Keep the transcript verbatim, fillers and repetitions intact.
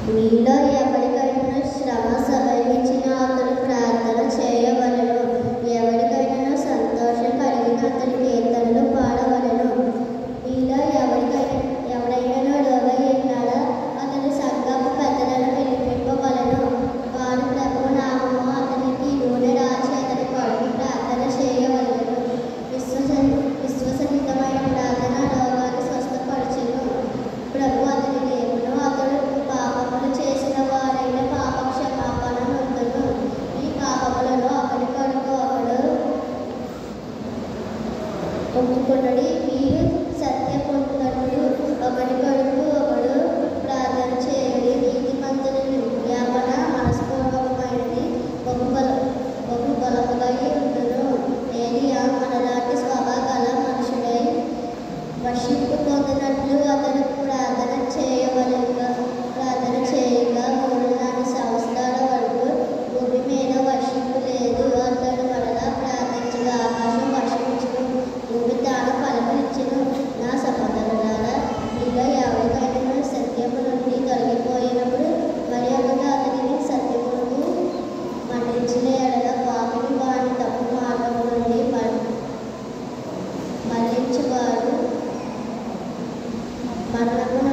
మీలో ఎవరికైనా శ్రమ సంభవించిన అతడు ప్రార్థన చేయవలెను. ఎవరికైనా సంతోషం కలిగిన అతని కీర్తనలు పాడవలెను. మీలో ఎవరికైనా ఎవరైనా రోగి ఉన్నాడా అతని సంఘపు పెద్దలను పిలిపింపవలెను. వారు ప్రభు నామము అతనికి నూనె రాసి అతని కొరకు ప్రార్థన చేయవలెను. విశ్వస విశ్వసనీయమైన ప్రార్థన రోగాన్ని స్వస్థపరచును. ప్రభు అతని దేవుడు అతడు పాపములు చేసిన వారైన పాప క్షమాపణ నొందును. ఈ పాపములలో ఒకరి కొరకు ఒకడు ఒప్పుకొనడి. మీరు సత్య పొందునట్లు ఒకరి కొరకు ఒకడు ప్రార్థన చేయడి. నీతిమంతుని విజ్ఞాపన మనస్పూర్వకమైనది బహు బల బహు బలముగా ఉండును. ఏలియా మనలాంటి స్వభావ గల మనుషుడై వర్షింపు పొందినట్లు అతను ప్రార్థన చేయవలెనుగా ప్రార్థన చేయగా మూడు నాలుగు సంవత్సరాల వరకు భూమి మీద వర్షింపు లేదు. అతడు మరలా ప్రార్థించగా ఆకాశం వర్షించును, భూమి తాను ఫలములిచ్చును. నా సహోదరులారా, మీలో ఎవరికైనా సత్యము నుండి తొలగిపోయినప్పుడు మరి ఒకటి అతనిని సత్యమును మన్నించిన ఎడల పాపిని వాడి తప్పు మార్గము నుండి మళ్లించువాడు మరణము